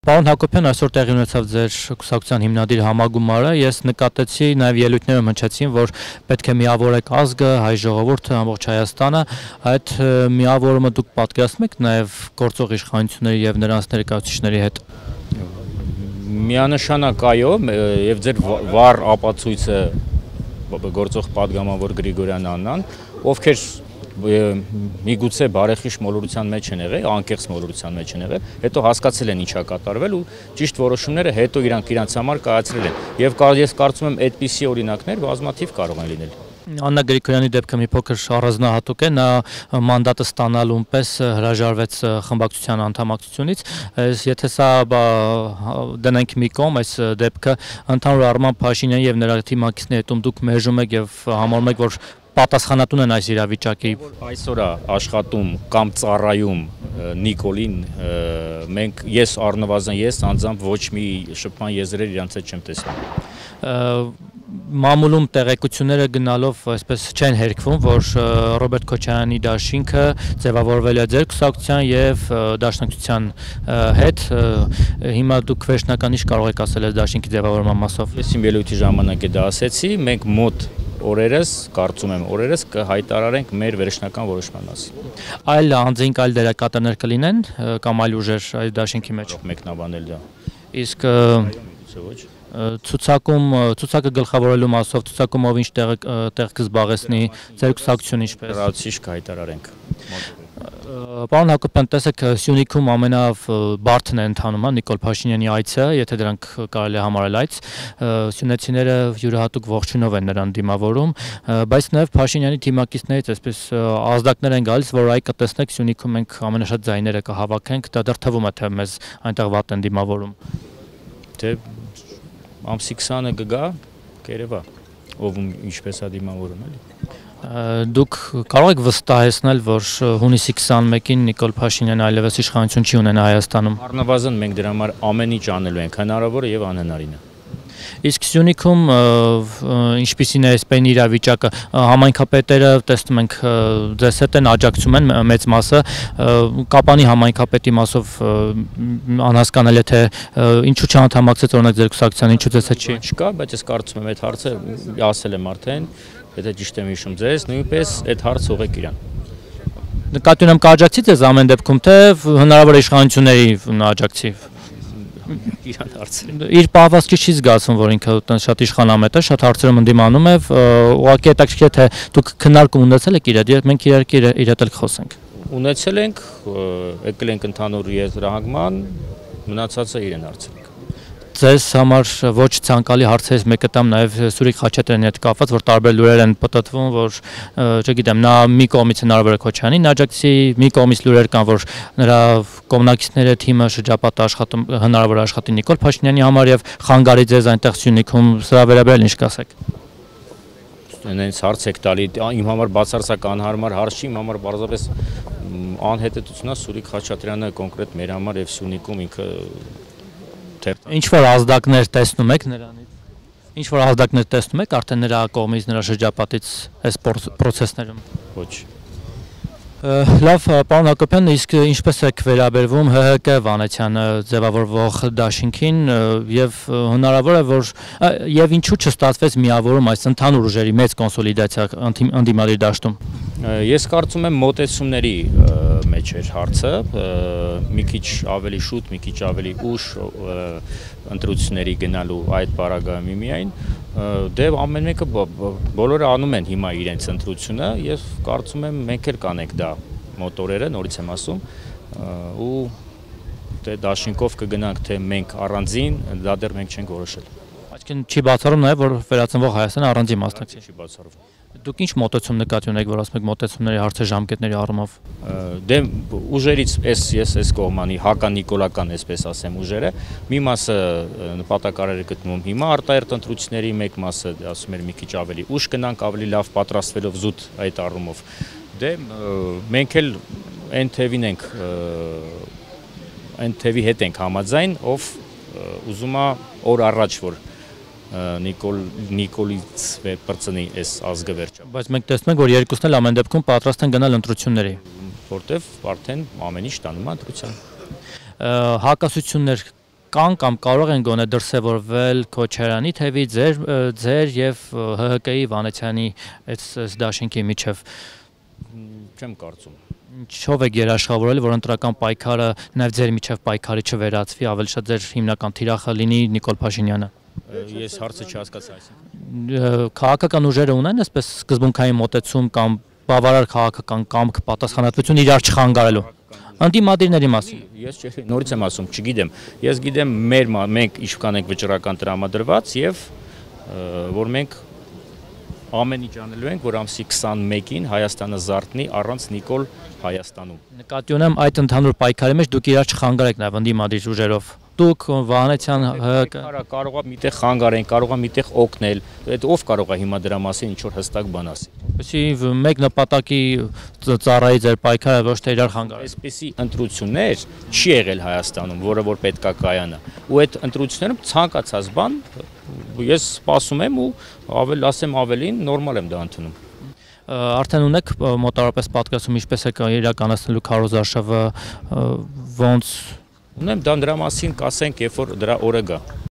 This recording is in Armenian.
Պարոն Հակոբյան, այսօր տեղի ունեցավ ձեր կուսակցության հիմնադիր համագումարը, ես նկատեցի, նաև ելույթներում հնչեցին, որ պետք է միավորեք ազգը, հայ ժողովուրդը, ամբողջ Հայաստանը, այդ միավորումը դուք պատկերացնում եք նաև գործող իշխանությունների եւ նրանց ներկայացուցիչների հետ։ Միանշանակ այո, եւ ձեր վառ ապացույցը գործող падգամավոր Գրիգորյան Աննան, ովքեր միգուցե բարեխիղճ մոլորության մեջ են եղել, անկեղծ մոլորության մեջ են եղել, հետո հասկացել են ինչա կատարվել ու ճիշտ որոշումները հետո իրանք համար կայացրել են։ Եվ ես կարծում եմ այդպիսի օրինակներ բազմաթիվ կարող են լինել։ Աննա Գրիգորյանի դեպքը մի փոքր առանձնահատուկ է, նա մանդատը ստանալուն պես հրաժարվեց խմբակցության անդամակցությունից, եթե սա դնենք մի կողմ, այս դեպքը ընդհանուր առմամբ Փաշինյանի եւ նրա թիմակիցների հետ դուք մերժում եք եւ համարում եք, որ պատասխանատուն են այս իրավիճակի։ Այսօր աշխատում կամ ծառայում Նիկոլին, ես առնվազն անձամբ ոչ մի շփման եզրեր իրանց հետ չեմ տեսնում։ Մամուլում տեղեկությունները գնալով այսպես չեն հերքվում, որ Ռոբերտ Քոչարյանի դաշինքը ձևավորվել է ձեր կուսակցության եւ դաշնակցության հետ։ Հիմա դուք վերջնական ինչ կարող եք ասել այս դաշինքի ձևավորման մասով։ Ես իմ ելույթի ժամանակ դա ասեցի, մենք մոտ օրերս, կարծում եմ օրերս կհայտարարենք մեր վերջնական որոշման մասին։ Այլ անձինք այլ դերակատարներ կլինեն կամ այլ ուժեր այս դաշինքի մեջ։ Մեկնաբանել դա։ Իսկ ցուցակը գլխավորելու մասով ցուցակումով ինչ տեղ կզբաղեցնի ձեր կուսակցությունը ինչպես։ Լրացուցիչ կհայտարարենք։ Պարոն Հակոբյան, տեսեք, Սյունիքում ամենաբարդն է ընթանում Նիկոլ Փաշինյանի այցը, եթե դրանք կարելի է համարել այց, սյունեցիները յուրահատուկ ողջունով են նրան դիմավորում, բայց նաև Փաշինյանի թիմակիցներից այսպես ազդակներ են գալիս, որ այ կտեսնեք Սյունիքում մենք ամենաշատ ձայները կհավաքենք, դա դեռ թվում է, թե մեզ այնտեղ վատ են դիմավորում։ Թե ամսի 20-ը կգա, կերևա, ով ինչպես է դիմավորում, էլի։ Դուք կարող եք վստահեցնել, որ հունիսի 21-ին Նիկոլ Փաշինյանը այլևս իշխանություն չի ունենա Հայաստանում։ Առնվազն մենք դրա համար ամեն ինչ անելու ենք, հնարավորը եւ անհնարինը։ Իսկ Սյունիքում ինչպիսին է այսպես իրավիճակը, համայնքապետերը տեսնում ենք ձեզ հետ են աջակցում են մեծ մասը, Կապանի համայնքապետի մասով անհասկանալի է, թե ինչու չանդամակցեց օրինակ ձեր կուսակցության, ինչու ձեզ հետ չի։ Չկա, բայց ես կարծում եմ այդ հարցը ասել եմ արդեն, եթե ճիշտ եմ հիշում ձեզ, նույնպես այդ հարցը ուղղեք իրան։ Նկատի ունեմ կաջակցի ձեզ ամեն դեպքում, թե հնարավոր է իշխանությունների աջակցի։ Իրան հարցրին։ Իր պահվածքի չի զգացվում, որ ինքը շատ իշխանամետ է, շատ հարցերում ընդդիմանում է, ուղղակի հետաքրքիր է, թե դուք քննարկում ունեցել եք իր հետ, մենք իհարկե իր հետ էլ կխոսենք։ Ունեցել ենք, եկել ենք ընդհանուր եզրահանգման, մնացածը իրեն հարցրին։ Ձեզ համար ոչ ցանկալի հարցերից մեկը տամ նաև Սուրիկ Խաչատրյանի հետ կապված, որ տարբեր լուրեր են պտտվում, որ չգիտեմ, նա մի կողմից հնարավոր է Քոչարյանին աջակցի, մի կողմից լուրեր կան, որ նրա կողմնակիցների թիմը շրջապատը աշխատում հնարավոր է աշխատի Նիկոլ Փաշինյանի համար եւ խանգարի ձեզ այնտեղ Սյունիքում, սրա վերաբերյալ ինչ կասեք։ Այնց հարց եք տալի, իմ համար բացարձակ անհարմար հարց չի, իմ համար բարձրապես անհետեթությունն է Սուրիկ Խաչատրյանը կոնկրետ մեր համար եւ Սյունիքում ինքը Ինչ-որ ազդակներ տեսնում եք նրանից։ Ինչ-որ ազդակներ տեսնում եք արդեն նրա կողմից, նրա շրջապատից այս process-ներում։ Ոչ։ Լավ, պարոն Հակոբյան, իսկ ինչպես եք վերաբերվում ՀՀԿ Վանեցյանը ձևավորվող դաշինքին եւ հնարավոր է, որ եւ ինչու չստացվեց միավորում այս ընդհանուր ուժերի մեծ կոնսոլիդացիա ընդդիմադիր դաշտում։ Ես կարծում եմ մոտեցումների մեջ էր հարցը, մի քիչ ավելի շուտ, մի քիչ ավելի ուշ ընտրությունների գնալու այդ պարագայում միայն, դե ամեն մեկը բոլորը անում են հիմա իրենց ընտրությունը եւ կարծում եմ մենք էլ կանենք դա մոտ օրերը, նորից եմ ասում, ու դե դաշինքով կգնանք թե մենք առանձին, դա դեռ մենք չենք որոշել։ Այսինքն չի բացառում նաեւ, որ վերածնվող Հայաստանը առանձին մասնակցի։ Չի բացառվում։ Դուք ինչ մոտեցում նկատի ունեք, որ ասում եք մոտեցումների հարցը ժամկետների առումով։ Դե ուժերից այս կողմանի հականիկոլական, այսպես ասեմ, ուժերը մի մասը նպատակարար է գտնում հիմա արտահերթ ընտրությունների, մեկ մասը ասում էր մի քիչ ավելի ուշ գնանք, ավելի լավ պատրաստվելով զուտ այդ առումով։ Դե մենք էլ այն թևին ենք, այն թևի հետ ենք համաձայն, ով ուզում է օր առաջ որ Նիկոլից բրծնի այս ազգը վերջը։ Բայց մենք տեսնում ենք, որ երկուսն էլ ամեն դեպքում պատրաստ են գնալ ընտրությունների։ Որտեվ արդեն ամեն ինչ տանում է ընտրության։ Հակասություններ կան կամ կարող են գոնե դրսևորվել Քոչարյանի թևի ձեր եւ ՀՀԿ-ի Վանեցյանի այս դաշինքի միջև։ Չեմ կարծում։ Ինչով եք երաշխավորել, որ ընտրական պայքարը նաև ձեր միջև պայքարի չվերածվի, ավելի շատ ձեր հիմնական թիրախը լինի Նիկոլ Փաշինյանը։ Ես հարցը չհասկացա, այսինքն քաղաքական ուժերը ունեն այսպես սկզբունքային մոտեցում կամ բավարար քաղաքական կամք պատասխանատվություն իրար չխանգարելու։ Անդիմադիրների մասին։ Ես նորից եմ ասում, չգիտեմ։ Ես գիտեմ մենք ինչքան ենք վճռական տրամադրված եւ որ մենք ամեն ինչ անելու ենք, որ ամսի 21-ին Հայաստանը զարթնի առանց Նիկոլ Հայաստանում։ Նկատի ունեմ այդ ընդհանուր պայքարի մեջ դուք իրար չխանգարեք նաև ընդդիմադիր ուժերով։ Դուք Վահանեցյան ՀՀԿ կարող է միտեղ խանգարեն, կարող է միտեղ օգնել։ Այդ ով կարող է հիմա դրա մասին ինչ որ հստակ բան ասի։ Այսինքն մեկ նպատակի ծառայի ձեր պայքարը ոչ թե իրար խանգարել։ Այսպեսի ընտրություններ չի եղել Հայաստանում, որը որ պետքա կայանա։ Ու այդ ընտրություններում ցանկացած բան ես սպասում եմ ու ասեմ ավելին նորմալ եմ դա ընդունում։ Արդեն ունեք մոտավորապես պատկերացում ինչպես է իրականացնելու քարոզարշավը ոնց Ունեմ դա դրա մասին կասենք, երբ որ դրա օրը գա։